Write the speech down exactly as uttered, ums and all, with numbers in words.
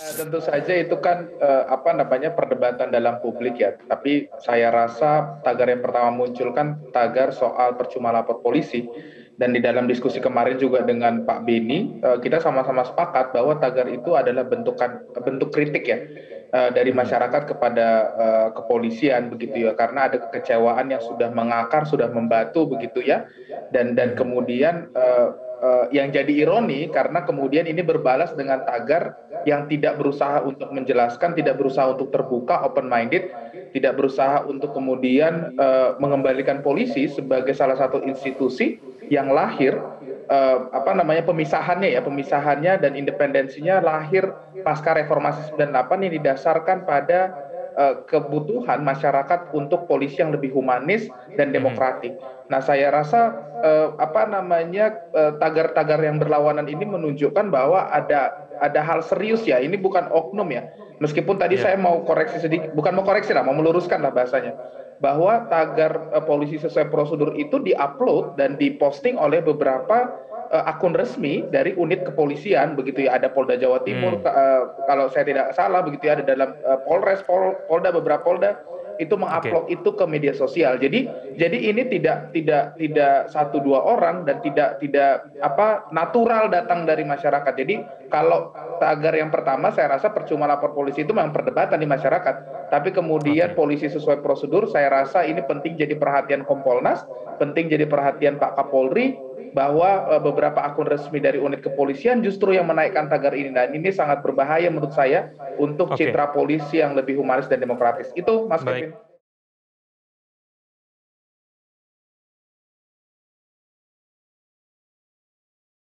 Eee, tentu saja itu kan, eee, apa namanya, perdebatan dalam publik ya. Tapi saya rasa tagar yang pertama muncul kan tagar soal percuma lapor polisi. Dan di dalam diskusi kemarin juga dengan Pak Beni, eee, kita sama-sama sepakat bahwa tagar itu adalah bentukan bentuk kritik ya, eee, dari Mhm. masyarakat kepada, eee, kepolisian begitu ya. Karena ada kekecewaan yang sudah mengakar, sudah membatu begitu ya. Dan dan Mhm. kemudian, eee eee, yang jadi ironi karena kemudian ini berbalas dengan tagar yang tidak berusaha untuk menjelaskan, tidak berusaha untuk terbuka, open minded, tidak berusaha untuk kemudian, eee, mengembalikan polisi sebagai salah satu institusi yang lahir, eee, apa namanya, pemisahannya ya, pemisahannya dan independensinya lahir pasca reformasi sembilan delapan yang didasarkan pada, eee, kebutuhan masyarakat untuk polisi yang lebih humanis dan Mhm. demokratik. Nah, saya rasa, eee, apa namanya, eee, tagar-tagar yang berlawanan ini menunjukkan bahwa ada ada hal serius ya, ini bukan oknum ya. Meskipun tadi Iya. saya mau koreksi sedikit, bukan mau koreksi lah, mau meluruskan lah bahasanya. Bahwa tagar, eee, polisi sesuai prosedur itu di-upload dan diposting oleh beberapa, eee, akun resmi dari unit kepolisian begitu ya. Ada Polda Jawa Timur, Mmm. ke eee, kalau saya tidak salah begitu ya, ada dalam, eee, Polres, Pol Polda, beberapa Polda, itu Oke. meng-upload itu ke media sosial. Jadi jadi ini tidak tidak tidak satu, dua orang dan tidak tidak apa, natural datang dari masyarakat. Jadi kalau tagar yang pertama saya rasa percuma lapor polisi itu memang perdebatan di masyarakat. Tapi kemudian Oke. polisi sesuai prosedur, saya rasa ini penting jadi perhatian Kompolnas, penting jadi perhatian Pak Kapolri, bahwa, eee, beberapa akun resmi dari unit kepolisian justru yang menaikkan tagar ini. Dan ini sangat berbahaya menurut saya untuk Oke. citra polisi yang lebih humanis dan demokratis. Itu Mas Baik. Kevin.